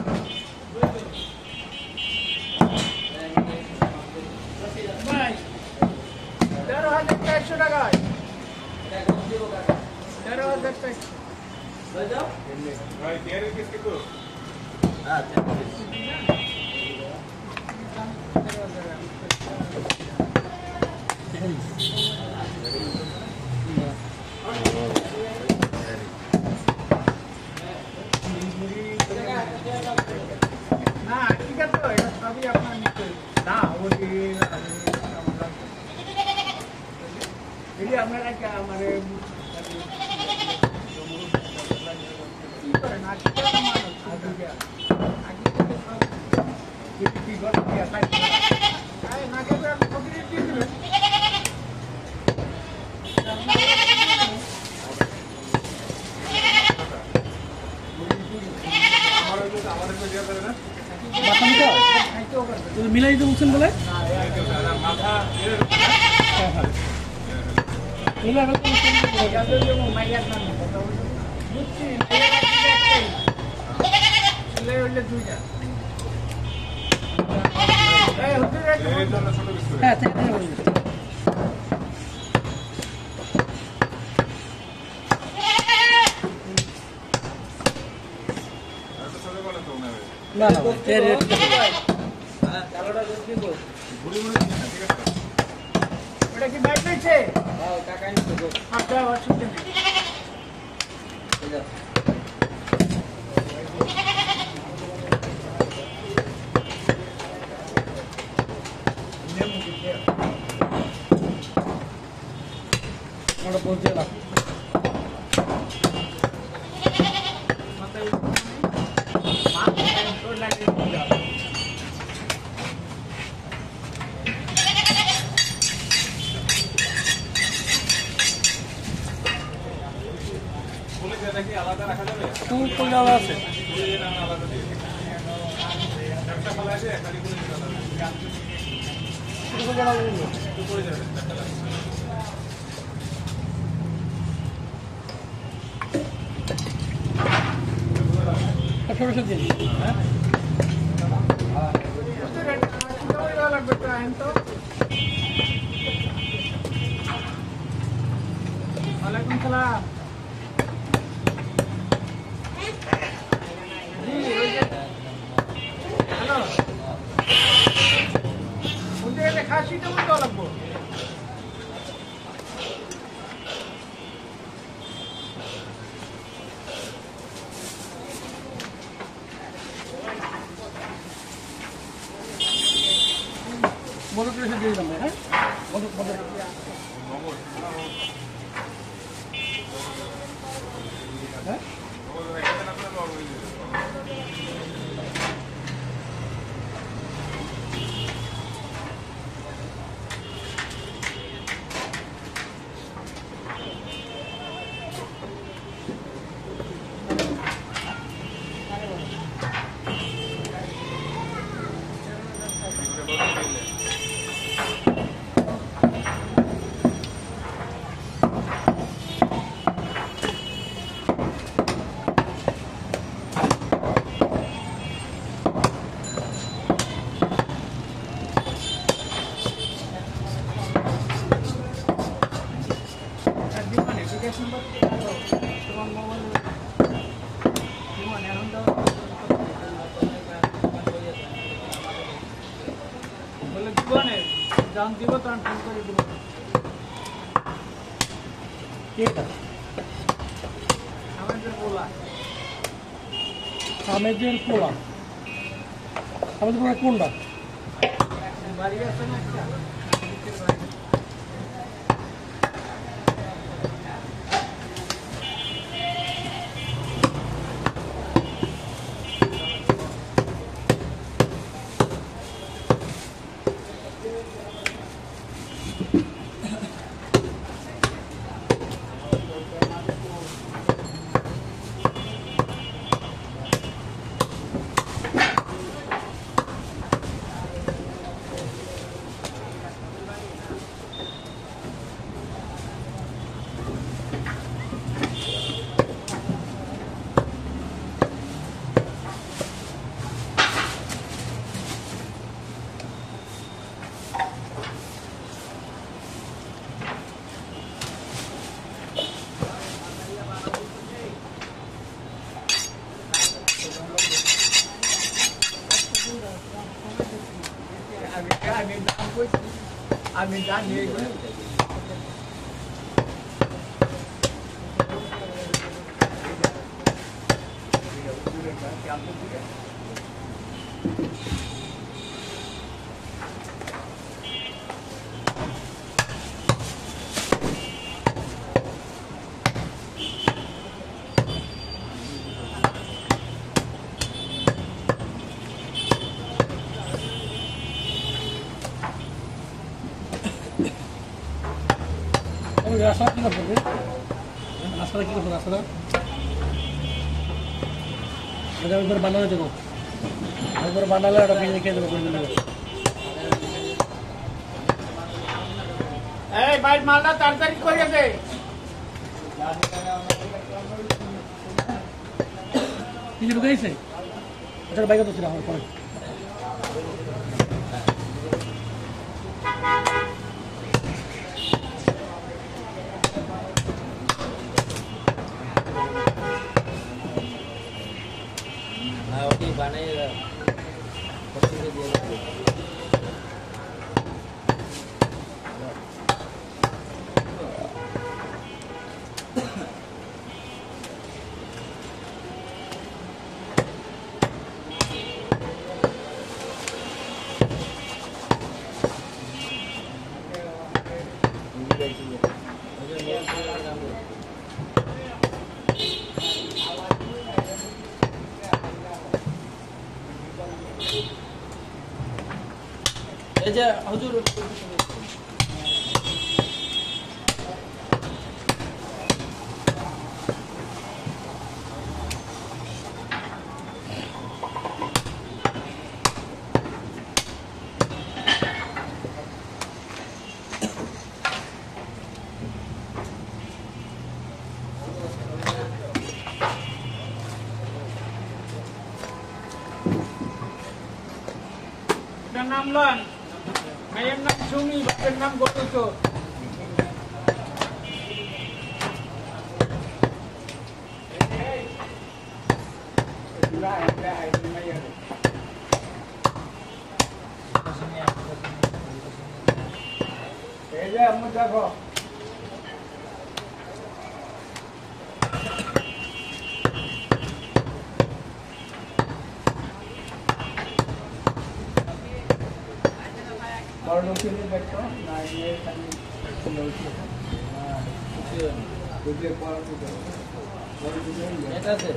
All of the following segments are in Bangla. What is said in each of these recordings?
ভাই 13,400 টাকায় 13,400 ভাই তেয়ারের পিস কত? হ্যাঁ না ঠিক আছে তো এটা সবই আপনার নিতে না ওই এটি আপনারা কি আমারে কি করেন আজকে তো মানুষ আগে থেকে সব কি করে দিয়া খাই আয় নাকে তো ফকির দিয়ে দিবেন মিলাই দিতে বলছেন বলে হ্যাঁ না না ওটা কি ব্যাট নিচ্ছে আচ্ছা অসুবিধা নেই আমরা পৌঁছে গেলাম আলাদা রাখা যাবে? কোন জায়গা আছে আলাদা দিয়ে একটা ফেলা আছে একটা দিয়ে পড়ে যাবে সরষের দিন হ্যাঁ লাগবে তো আইন তো ওয়ালাইকুম সালাম হ্যালো ওদের খাসিটা বলতে লাগবো বড় করে দিয়ে দিলাম হ্যাঁ বড় বড় হ্যাঁ বলে জীবনে জান দিব তো আমি ফোন করে দিব এটা আমাদের বলা আমেজের পোলা আমাদের পোলা কোনটা বাড়ি আছে না একটা আমি দাম কইছি আমি জানি এগুলো রাস্তা কি করবে রাস্তাটা কি করবে রাস্তাটা একবার বানানো দেবো একবার বানালে ওটা ভেঙে খেয়ে দেবো করে দেবো এই ভাই মালটা তাড়াতাড়ি করে দে কিছু ঢুকেছে আচ্ছা বাইকে তো ছিল আমার পরে বানাই এই যে হুজুর নাম লন মায়ের নাম সুমি বাপের নাম গৌতম এই যে আমি দেখো বড় লোকের দেখো না এই খালি বুঝলে পড়া এটা আছে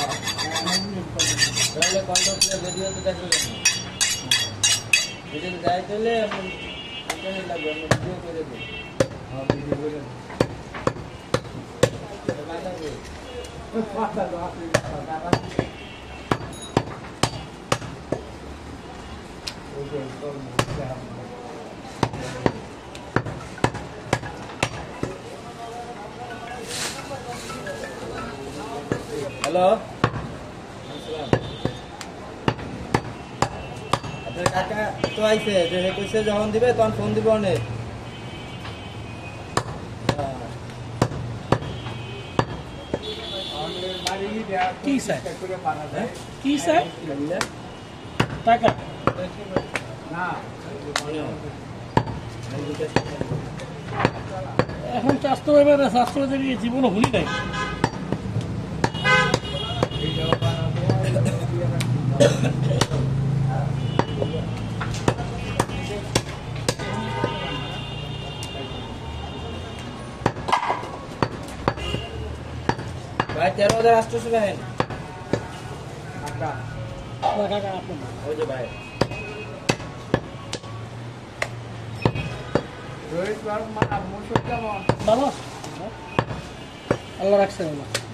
তাহলে কন্ট্রোল ভিডিওতে দেখবে ভিডিওতে যাই তাহলে আমি ইন্টারনেট লাগবে আমি ভিডিও করে দেব হ্যাঁ ভিডিও করে পাতা দাও আপনি দাদা ওকে তো হ্যালো আপনার কাকা তো আইছে যে কইছে যখন দিবে তখন ফোন দিব অনেক কি স্যার কি স্যার টাকা এখন স্বাস্থ্য এবারে স্বাস্থ্য জীবনও ভুলি নাই ভাই 13,800 রাখেন কাকা আপনার ওই যে ভাই রোহিত ভালো আল্লাহ রাখছে